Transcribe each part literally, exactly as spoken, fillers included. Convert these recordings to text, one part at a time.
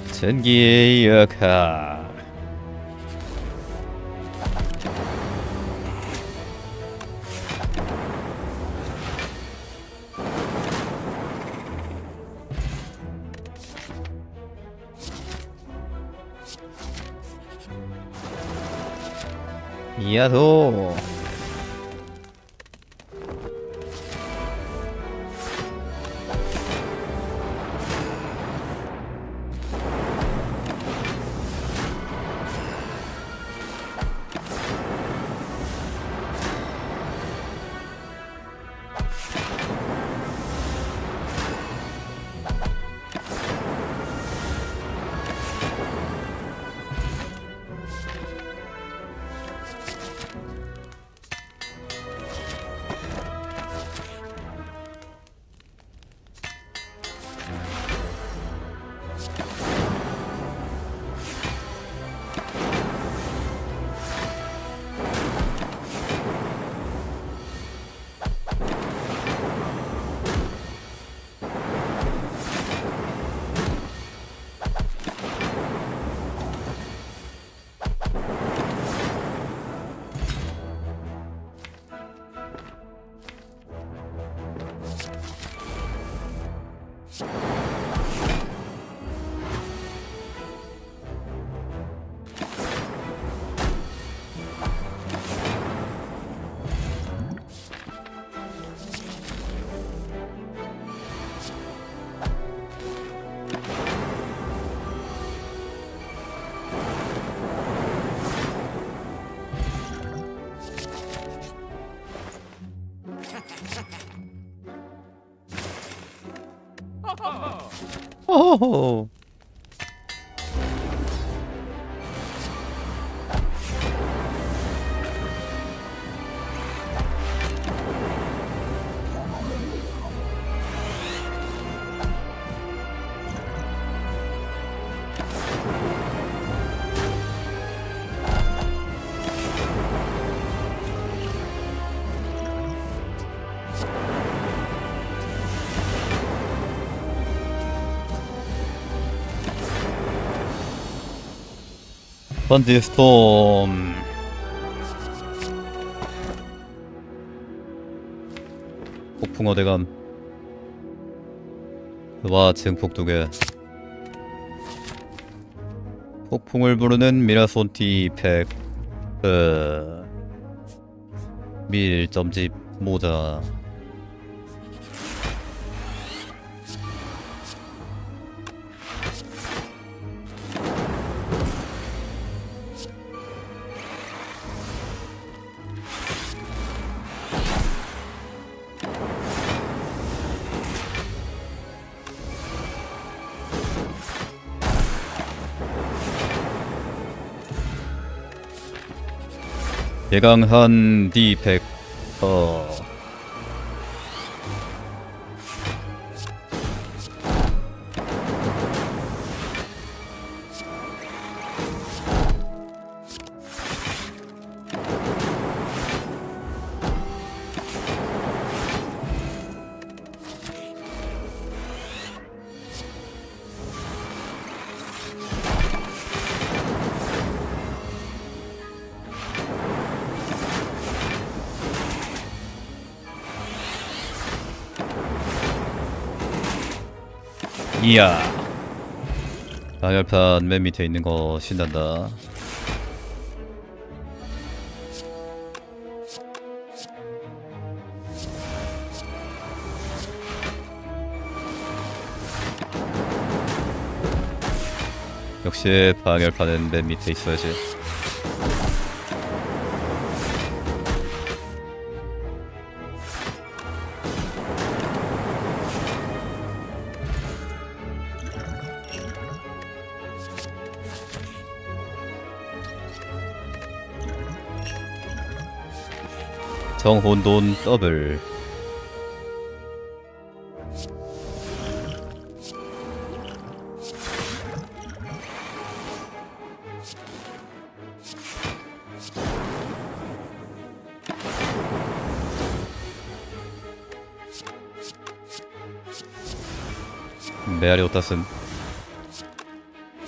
전기의 역할. 야호. 오호호. 번지스톰. 폭풍어 대감. 와 증폭 두개. 폭풍을 부르는 미라손티 팩. 어... 밀점집 모자. 예강한 디펙. 어... 이야. 방열판 맨 밑에 있는 거 신난다. 역시 방열판은 맨 밑에 있어야지. 정혼돈 더블. 메아리 오타슨.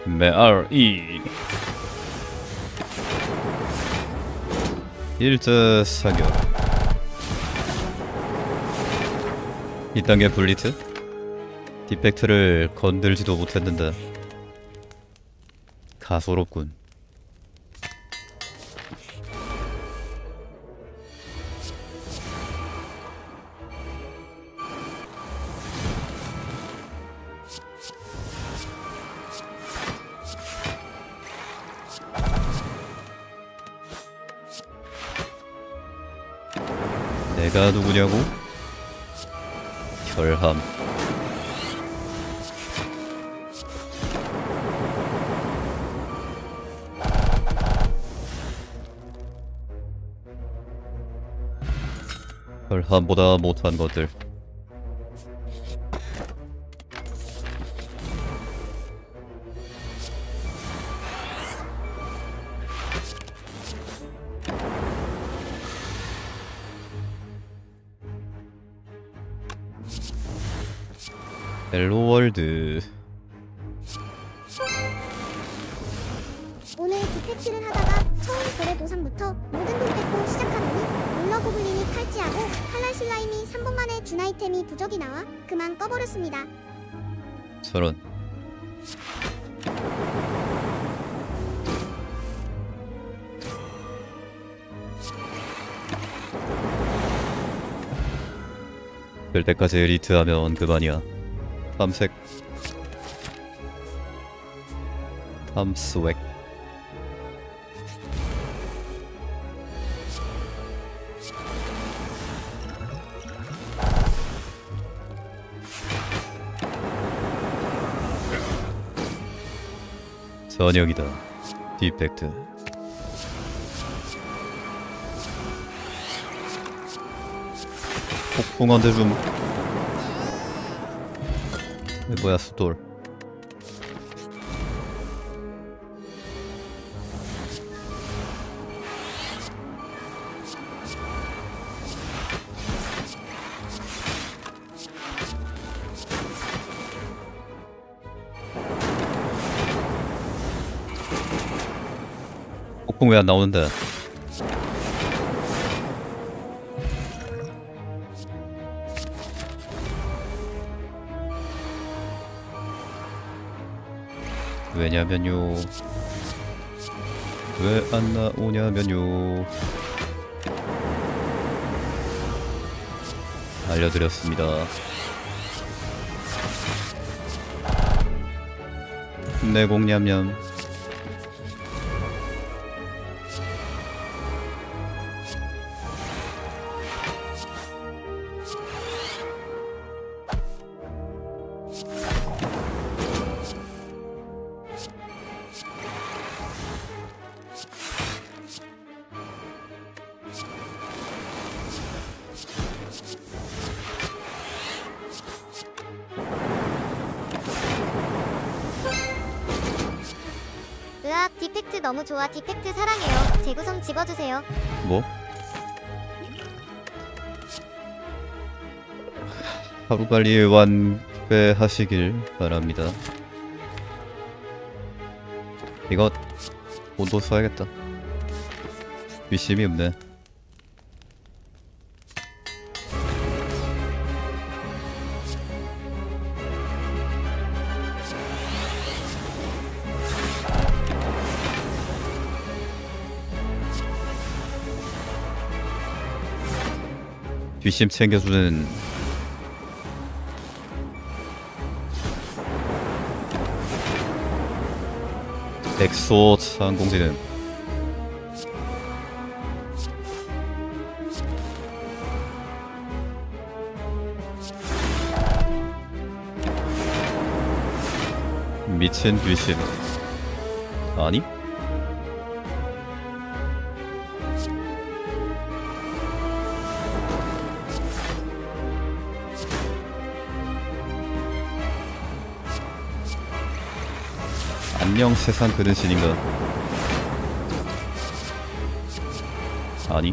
메알이 일자 사격. 이딴 게 블리트? 디펙트를 건들지도 못했는데 가소롭군. 내가 누구냐고? 결함. 결함보다 못한 것들. 헬로월드. 오늘 디펙트를 하다가 처음 별의 보상부터 모든 돈 뺏고 시작하더니 롤러 고블린이 칼찌하고 칼날 슬라임이 삼 분 만에 준 아이템이 부적이 나와 그만 꺼버렸습니다. 저런. 될 때까지 리트하면 그만이야. 탐색. 탐스웩. 전역이다. 디펙트. 폭풍한테 좀. 뭐야 수돌. 폭풍 왜 안 나오는데? 왜냐면요. 왜 안 나오냐면요. 알려드렸습니다. 내공냠냠. 으악 디펙트 너무 좋아. 디펙트 사랑해요. 재구성 집어주세요. 뭐? 하루빨리 완쾌하시길 바랍니다. 이거 온도 써야겠다. 뒷심이 없네. 뒷심 챙겨주는 엑소 항공지는 미친 뒷심 아니? 안녕 세상 그릇신인가? 아니?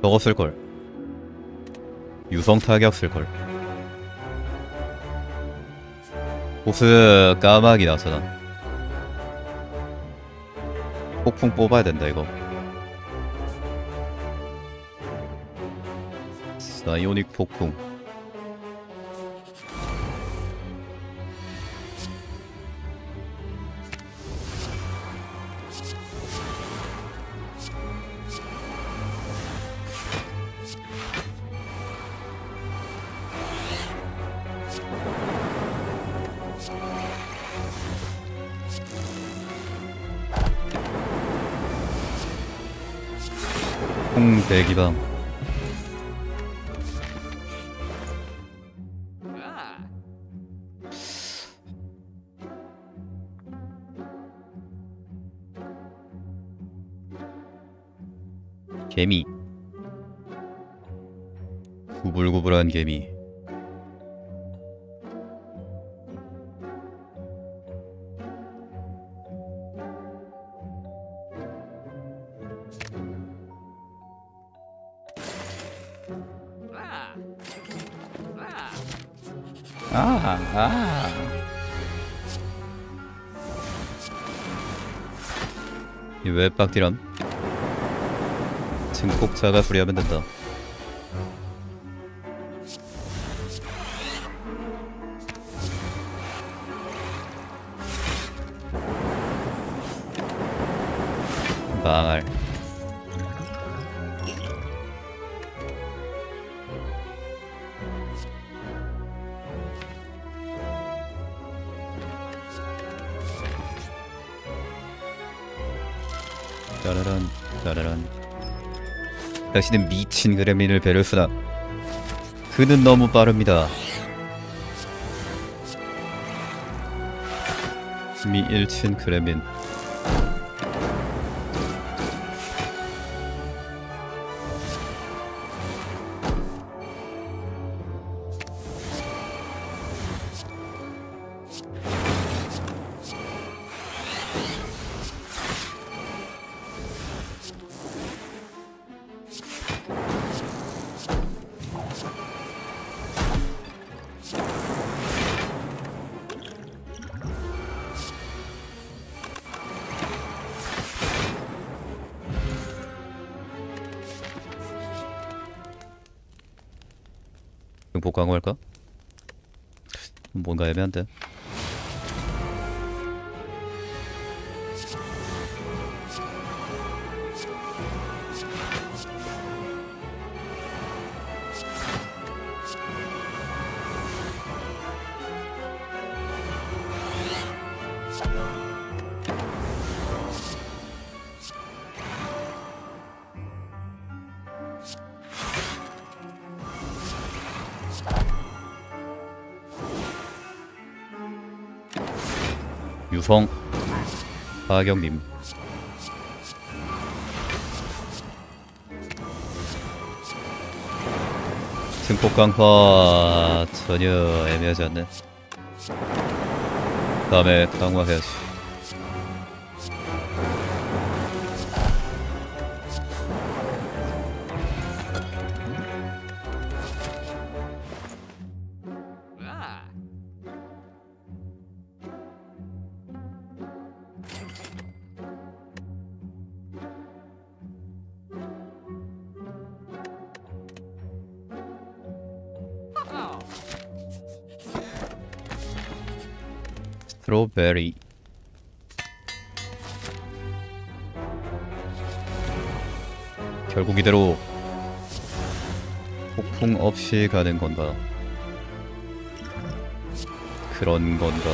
저거 쓸걸. 유성 타격 쓸걸. 보스 까마귀 나왔잖아. 폭풍 뽑아야 된다 이거. 사이오닉 폭풍. 홍대기방. 개미. 구불구불한 개미. 아, 아. 이왜 빡디람? 증폭자가 수리하면 된다. 망할. 짜라란 짜라란. 당신은 미친 그레민을 배를 쓰나. 그는 너무 빠릅니다. 미일친 그레민. 증폭 강화할까? 뭔가 애매한데. 유성 하경님. 증폭 강화 전혀 애매하지 않네. 다음에 강화해야지. 스트로베리. 결국 이대로 폭풍 없이 가는 건가? 그런 건가?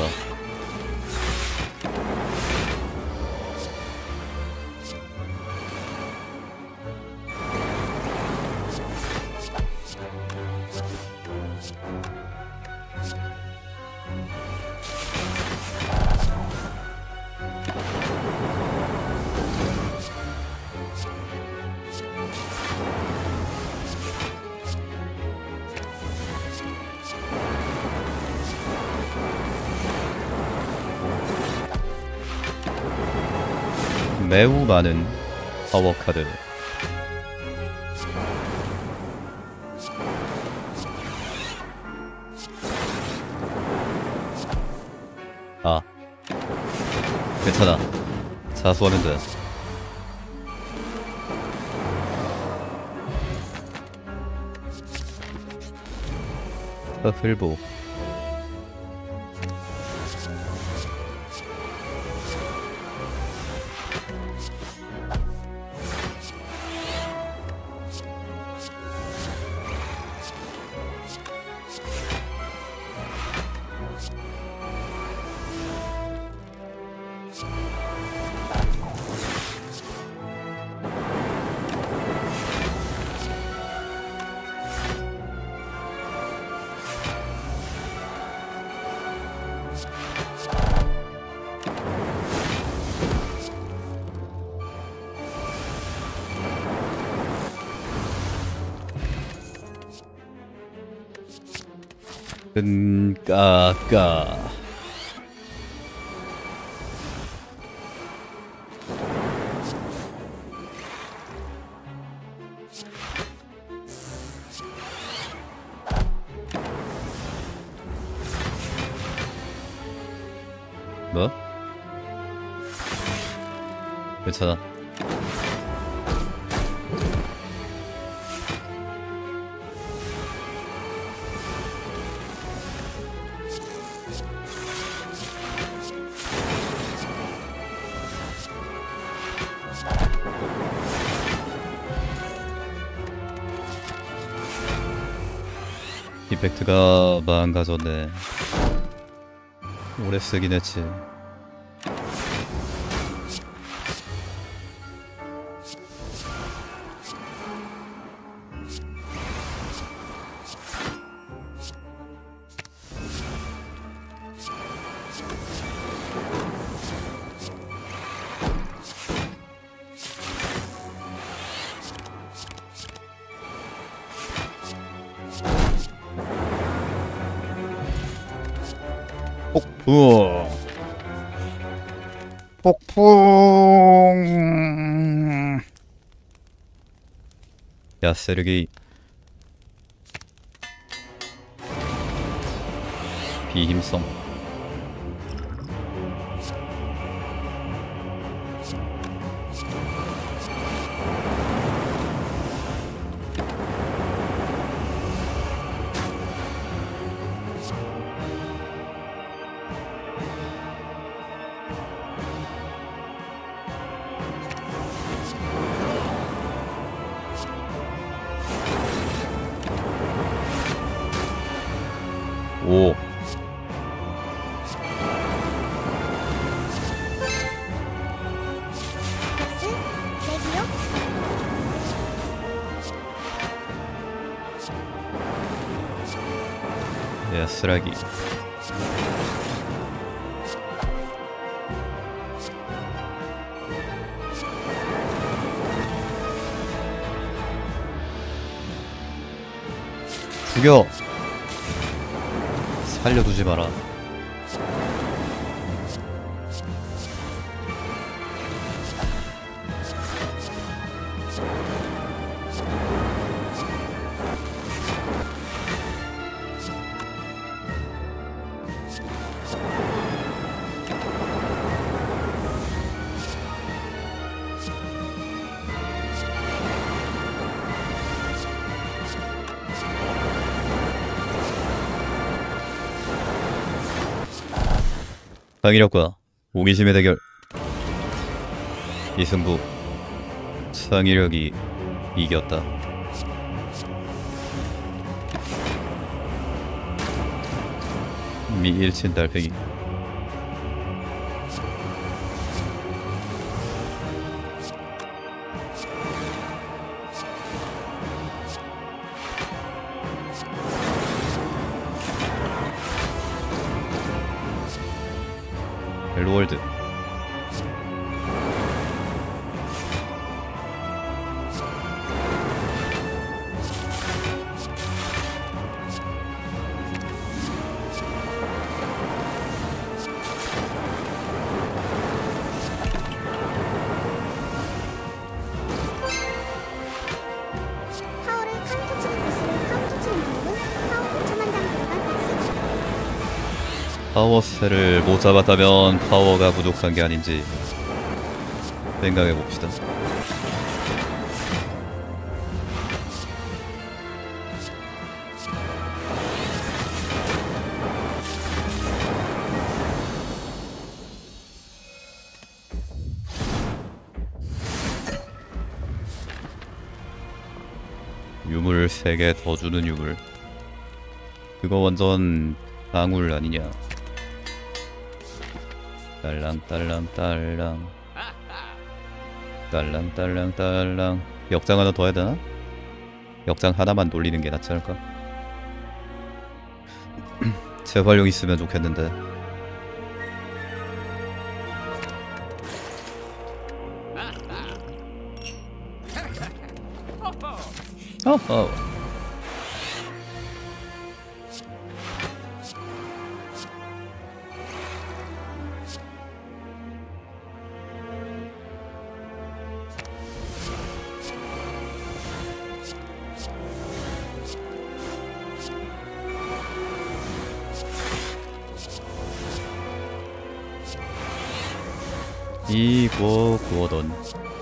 매우 많은 파워 카드. 괜찮아. 자수하면 돼. 셔틀보. 끈까까. 뭐? 괜찮아. 이펙트가 망가졌네. 오래 쓰긴 했지. 폭풍. 폭풍. 야, 세르게이. 비힘성. 오. 스 레디오 야, 쓰라기. 죽여. 살려두지 마라. 창의력과 호기심의 대결. 이 승부 창의력이 이겼다. 미일친 달팽이. 헬로월드. 파워를 카운터 치는 보스를 카운터 치는 방법은 파워 오천만 장 들어간 박스. 파워셀을 못 잡았다면 파워가 부족한 게 아닌지 생각해 봅시다. 유물 세 개 더 주는 유물. 그거 완전 낭울 아니냐. 딸랑 딸랑 딸랑 딸랑 딸랑 딸랑. 역장 하나 더 해야 되나? 역장 하나만 돌리는 게 낫지 않을까? 재활용 있으면 좋겠는데. 어허. 이거 구워던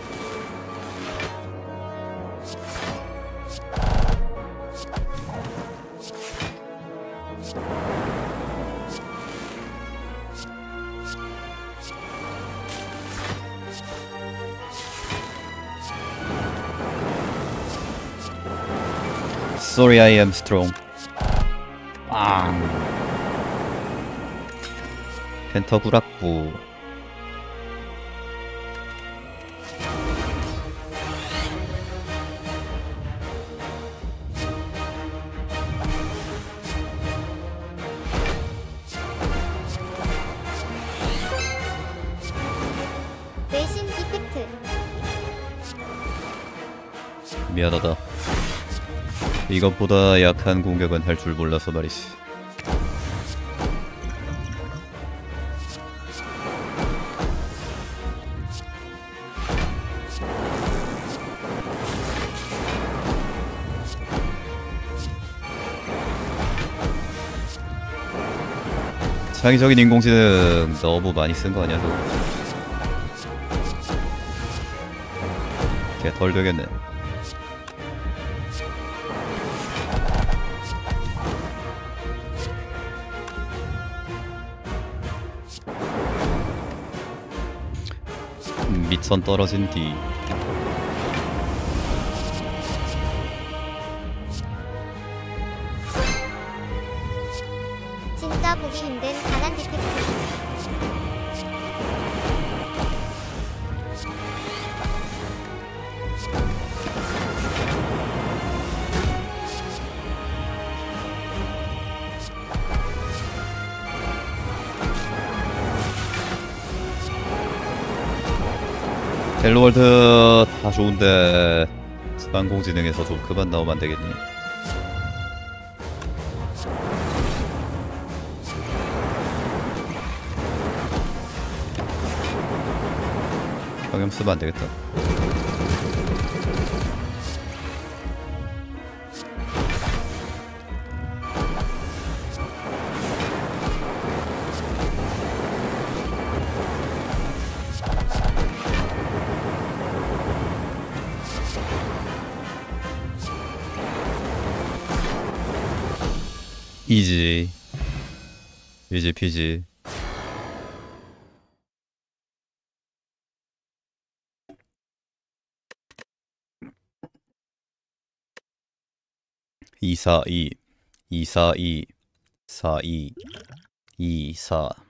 Sorry I am strong. 빵. 펜터구락부. 외신 이펙트. 미안하다. 이것보다 약한 공격은 할 줄 몰라서 말이지. 창의적인 인공지능 너무 많이 쓴 거 아니야, 저거? 걔 덜 되겠네. 밑선 떨어진 뒤 진짜 보기 힘든 강한 디펙트. 헬로월드 다 좋은데 상공지능에서 좀 그만 나오면 안 되겠니? 경험 쓰면 안 되겠다. 이지 이지 피지. 이사이 이사이 사이 이사